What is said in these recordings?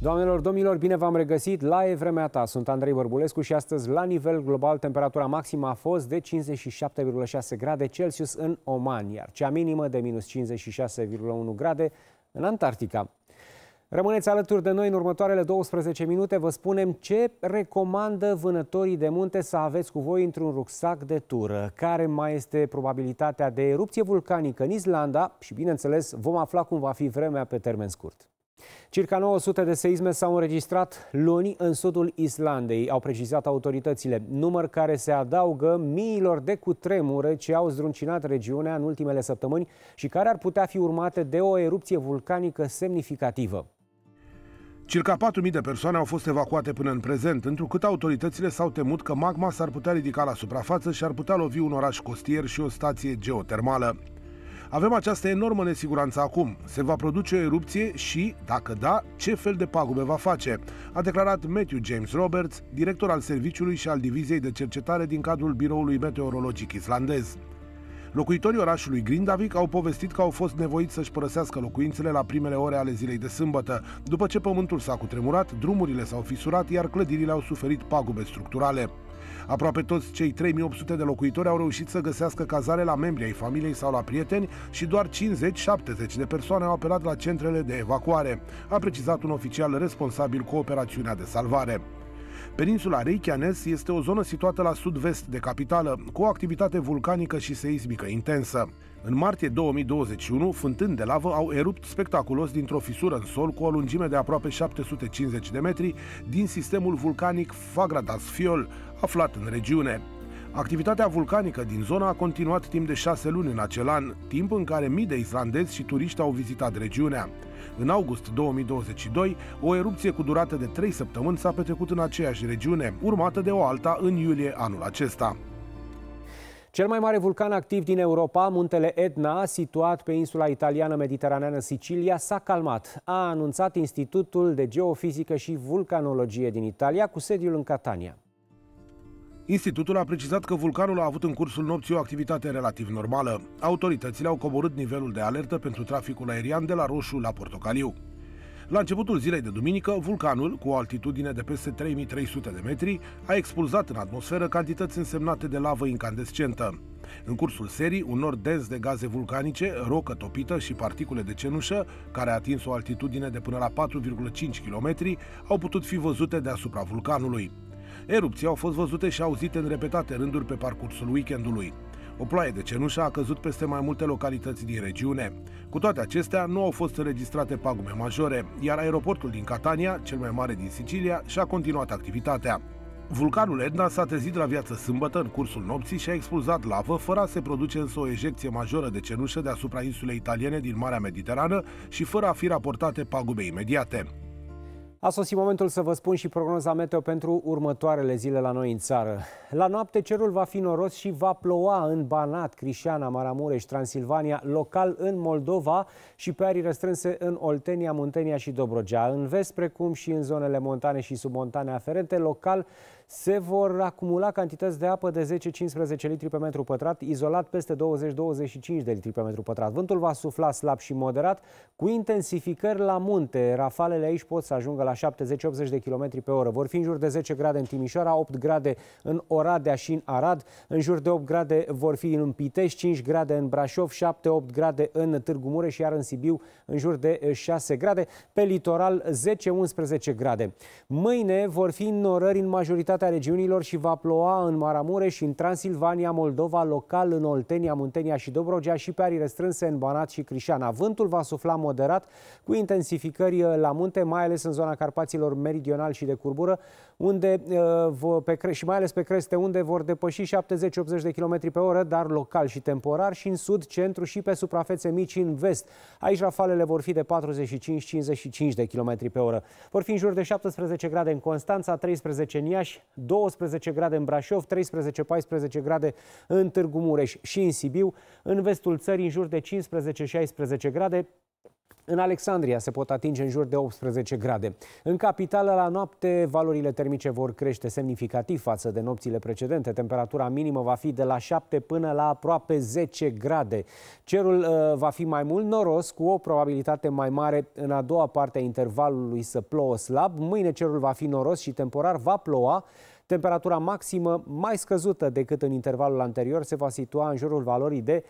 Doamnelor, domnilor, bine v-am regăsit la E Vremea Ta. Sunt Andrei Bărbulescu și astăzi, la nivel global, temperatura maximă a fost de 57,6 grade Celsius în Oman, iar cea minimă de minus 56,1 grade în Antarctica. Rămâneți alături de noi în următoarele 12 minute. Vă spunem ce recomandă vânătorii de munte să aveți cu voi într-un rucsac de tură, care mai este probabilitatea de erupție vulcanică în Islanda și, bineînțeles, vom afla cum va fi vremea pe termen scurt. Circa 900 de seisme s-au înregistrat luni în sudul Islandei, au precizat autoritățile, număr care se adaugă miilor de cutremure ce au zdruncinat regiunea în ultimele săptămâni și care ar putea fi urmate de o erupție vulcanică semnificativă. Circa 4.000 de persoane au fost evacuate până în prezent, întrucât autoritățile s-au temut că magma s-ar putea ridica la suprafață și ar putea lovi un oraș costier și o stație geotermală. Avem această enormă nesiguranță acum. Se va produce o erupție și, dacă da, ce fel de pagube va face? A declarat Matthew James Roberts, director al serviciului și al diviziei de cercetare din cadrul Biroului Meteorologic islandez. Locuitorii orașului Grindavik au povestit că au fost nevoiți să-și părăsească locuințele la primele ore ale zilei de sâmbătă. După ce pământul s-a cutremurat, drumurile s-au fisurat, iar clădirile au suferit pagube structurale. Aproape toți cei 3800 de locuitori au reușit să găsească cazare la membri ai familiei sau la prieteni și doar 50-70 de persoane au apelat la centrele de evacuare, a precizat un oficial responsabil cu operațiunea de salvare. Peninsula Reykjanes este o zonă situată la sud-vest de capitală, cu o activitate vulcanică și seismică intensă. În martie 2021, fântâni de lavă au erupt spectaculos dintr-o fisură în sol cu o lungime de aproape 750 de metri din sistemul vulcanic Fagradalsfjöll, aflat în regiune. Activitatea vulcanică din zona a continuat timp de 6 luni în acel an, timp în care mii de islandezi și turiști au vizitat regiunea. În august 2022, o erupție cu durată de 3 săptămâni s-a petrecut în aceeași regiune, urmată de o alta în iulie anul acesta. Cel mai mare vulcan activ din Europa, muntele Etna, situat pe insula italiană mediteraneană Sicilia, s-a calmat, a anunțat Institutul de Geofizică și Vulcanologie din Italia, cu sediul în Catania. Institutul a precizat că vulcanul a avut în cursul nopții o activitate relativ normală. Autoritățile au coborât nivelul de alertă pentru traficul aerian de la roșu la portocaliu. La începutul zilei de duminică, vulcanul, cu o altitudine de peste 3300 de metri, a expulzat în atmosferă cantități însemnate de lavă incandescentă. În cursul serii, un nor dens de gaze vulcanice, rocă topită și particule de cenușă, care a atins o altitudine de până la 4,5 km, au putut fi văzute deasupra vulcanului. Erupții au fost văzute și auzite în repetate rânduri pe parcursul weekendului. O ploaie de cenușă a căzut peste mai multe localități din regiune. Cu toate acestea, nu au fost înregistrate pagube majore, iar aeroportul din Catania, cel mai mare din Sicilia, și-a continuat activitatea. Vulcanul Etna s-a trezit la viață sâmbătă în cursul nopții și a expulzat lavă, fără a se produce însă o ejecție majoră de cenușă deasupra insulei italiene din Marea Mediterană și fără a fi raportate pagube imediate. A sosit momentul să vă spun și prognoza meteo pentru următoarele zile la noi în țară. La noapte cerul va fi noros și va ploua în Banat, Crișana, Maramureș, Transilvania, local în Moldova și pe arii restrânse în Oltenia, Muntenia și Dobrogea. În vest, precum și în zonele montane și submontane aferente, local se vor acumula cantități de apă de 10-15 litri pe metru pătrat, izolat peste 20-25 de litri pe metru pătrat. Vântul va sufla slab și moderat, cu intensificări la munte. Rafalele aici pot să ajungă la 70-80 de km pe oră. Vor fi în jur de 10 grade în Timișoara, 8 grade în Oradea și în Arad, în jur de 8 grade vor fi în Pitești, 5 grade în Brașov, 7-8 grade în Târgu Mureș, iar în Sibiu în jur de 6 grade, pe litoral 10-11 grade. Mâine vor fi înnorări în majoritatea regiunilor și va ploua în Maramureș și în Transilvania, Moldova, local în Oltenia, Muntenia și Dobrogea și pe arii restrânse în Banat și Crișana. Vântul va sufla moderat, cu intensificări la munte, mai ales în zona Carpaților meridional și de curbură, unde și mai ales pe creste, unde vor depăși 70-80 de km pe oră, dar local și temporar, și în sud, centru și pe suprafețe mici în vest. Aici rafalele vor fi de 45-55 de km pe oră. Vor fi în jur de 17 grade în Constanța, 13 în Iași, 12 grade în Brașov, 13-14 grade în Târgu Mureș și în Sibiu. În vestul țării în jur de 15-16 grade. În Alexandria se pot atinge în jur de 18 grade. În capitală, la noapte, valorile termice vor crește semnificativ față de nopțile precedente. Temperatura minimă va fi de la 7 până la aproape 10 grade. Cerul va fi mai mult noros, cu o probabilitate mai mare în a doua parte a intervalului să plouă slab. Mâine cerul va fi noros și temporar va ploua. Temperatura maximă, mai scăzută decât în intervalul anterior, se va situa în jurul valorii de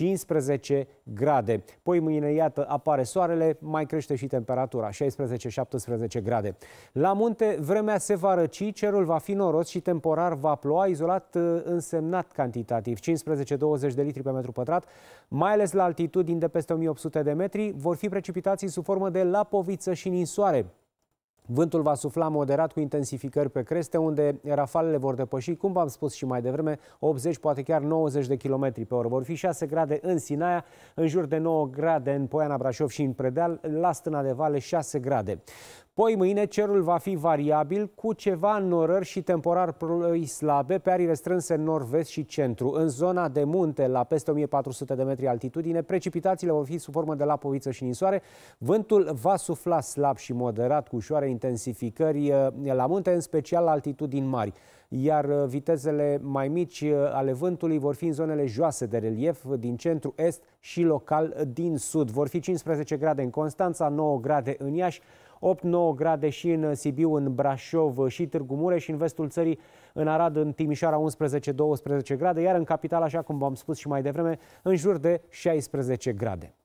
15 grade. Poi mâine, iată, apare soarele, mai crește și temperatura, 16-17 grade. La munte, vremea se va răci, cerul va fi noros și temporar va ploua, izolat însemnat cantitativ, 15-20 de litri pe metru pătrat, mai ales la altitudini de peste 1800 de metri, vor fi precipitații sub formă de lapoviță și ninsoare. Vântul va sufla moderat cu intensificări pe creste, unde rafalele vor depăși, cum v-am spus și mai devreme, 80, poate chiar 90 de km pe oră. Vor fi 6 grade în Sinaia, în jur de 9 grade în Poiana Brașov și în Predeal, la Stâna de Vale 6 grade. Poi mâine cerul va fi variabil, cu ceva înnorări și temporar ploi slabe pe arii restrânse în nord-vest și centru. În zona de munte, la peste 1400 de metri altitudine, precipitațiile vor fi sub formă de lapoviță și ninsoare. Vântul va sufla slab și moderat, cu ușoare intensificări la munte, în special la altitudini mari. Iar vitezele mai mici ale vântului vor fi în zonele joase de relief din centru-est și local din sud. Vor fi 15 grade în Constanța, 9 grade în Iași, 8-9 grade și în Sibiu, în Brașov și Târgu Mureș și în vestul țării, în Arad, în Timișoara 11-12 grade, iar în capitală, așa cum v-am spus și mai devreme, în jur de 16 grade.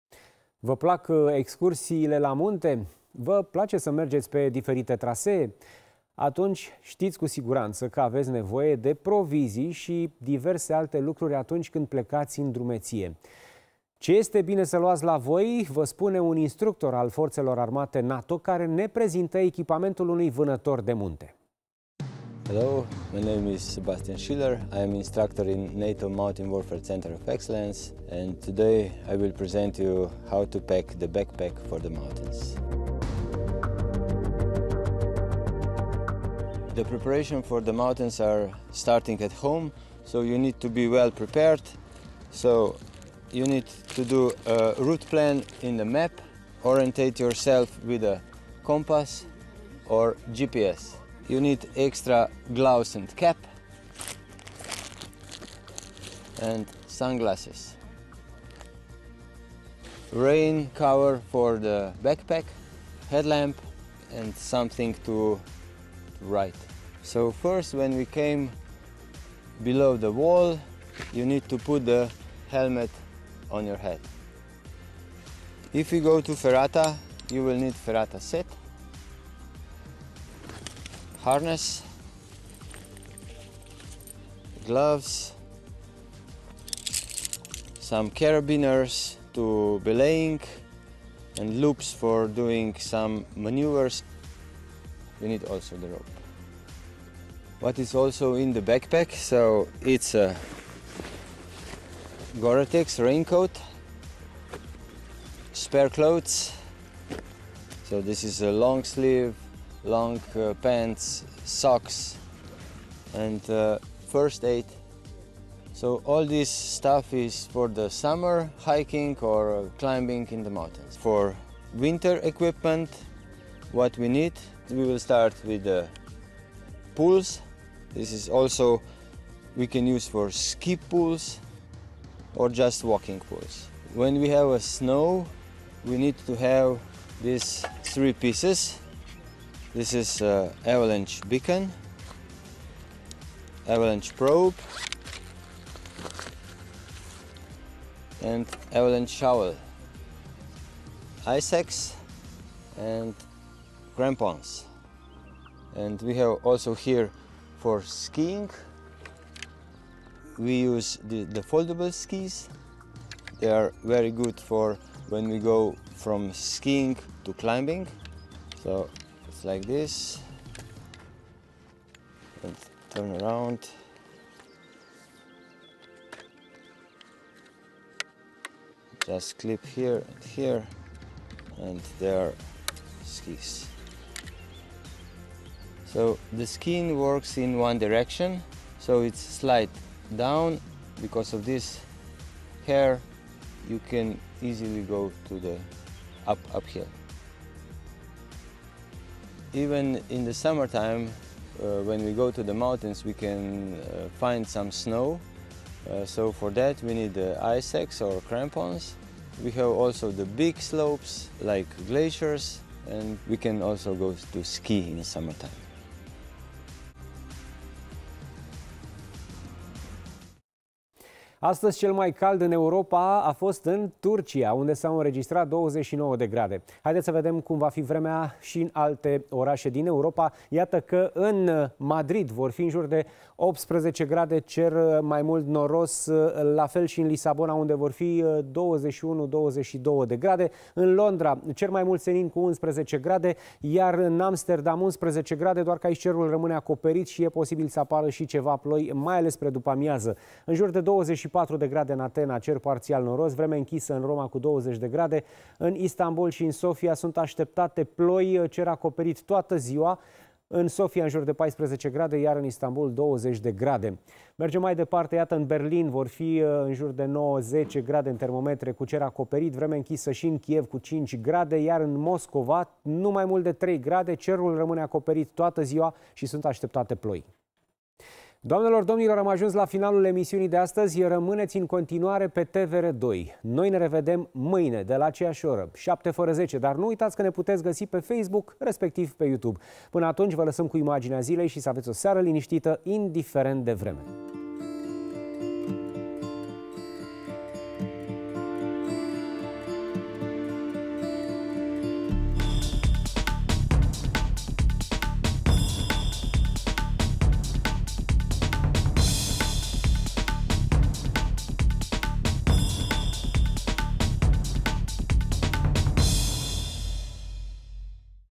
Vă plac excursiile la munte? Vă place să mergeți pe diferite trasee? Atunci știți cu siguranță că aveți nevoie de provizii și diverse alte lucruri atunci când plecați în drumeție. Ce este bine să luați la voi, vă spune un instructor al Forțelor Armate NATO care ne prezintă echipamentul unui vânător de munte. Hello, my name is Sebastian Schiller. I am instructor in NATO Mountain Warfare Center of Excellence, and today I will present you how to pack the backpack for the mountains. The preparation for the mountains are starting at home, so you need to be well prepared. So you need to do a route plan in the map, orientate yourself with a compass or GPS. You need extra gloves and cap and sunglasses. Rain cover for the backpack, headlamp and something to write. So first, when we came below the wall, you need to put the helmet on your head. If you go to Ferrata, you will need Ferrata set, harness, gloves, some carabiners to belaying and loops for doing some maneuvers. You need also the rope. What is also in the backpack? So it's a Gore-Tex raincoat, spare clothes. So this is a long sleeve, long pants, socks, and first aid. So all this stuff is for the summer hiking or climbing in the mountains. For winter equipment, what we need, we will start with the pools. This is also we can use for ski pools or just walking pools. When we have a snow, we need to have these three pieces. This is avalanche beacon, avalanche probe, and avalanche shovel, ice axe, and crampons. And we have also here for skiing, we use the foldable skis. They are very good for when we go from skiing to climbing. So it's like this, and turn around. Just clip here and here, and there are skis. So the skiing works in one direction, so it's slide down. Because of this hair, you can easily go to the uphill. Even in the summertime, when we go to the mountains, we can find some snow. So for that we need ice axe or crampons. We have also the big slopes like glaciers, and we can also go to ski in the summertime. Astăzi cel mai cald în Europa a fost în Turcia, unde s-au înregistrat 29 de grade. Haideți să vedem cum va fi vremea și în alte orașe din Europa. Iată că în Madrid vor fi în jur de 18 grade, cer mai mult noros, la fel și în Lisabona, unde vor fi 21-22 de grade. În Londra, cer mai mult senin cu 11 grade, iar în Amsterdam 11 grade, doar că aici cerul rămâne acoperit și e posibil să apară și ceva ploi, mai ales spre după amiază. În jur de 24 de grade în Atena, cer parțial noros, vreme închisă în Roma cu 20 de grade. În Istanbul și în Sofia sunt așteptate ploi, cer acoperit toată ziua. În Sofia în jur de 14 grade, iar în Istanbul 20 de grade. Mergem mai departe, iată, în Berlin vor fi în jur de 9-10 grade în termometre cu cer acoperit, vreme închisă și în Kiev cu 5 grade, iar în Moscova nu mai mult de 3 grade, cerul rămâne acoperit toată ziua și sunt așteptate ploi. Doamnelor, domnilor, am ajuns la finalul emisiunii de astăzi. Rămâneți în continuare pe TVR2. Noi ne revedem mâine de la aceeași oră, 7:10, dar nu uitați că ne puteți găsi pe Facebook, respectiv pe YouTube. Până atunci vă lăsăm cu imaginea zilei și să aveți o seară liniștită, indiferent de vreme.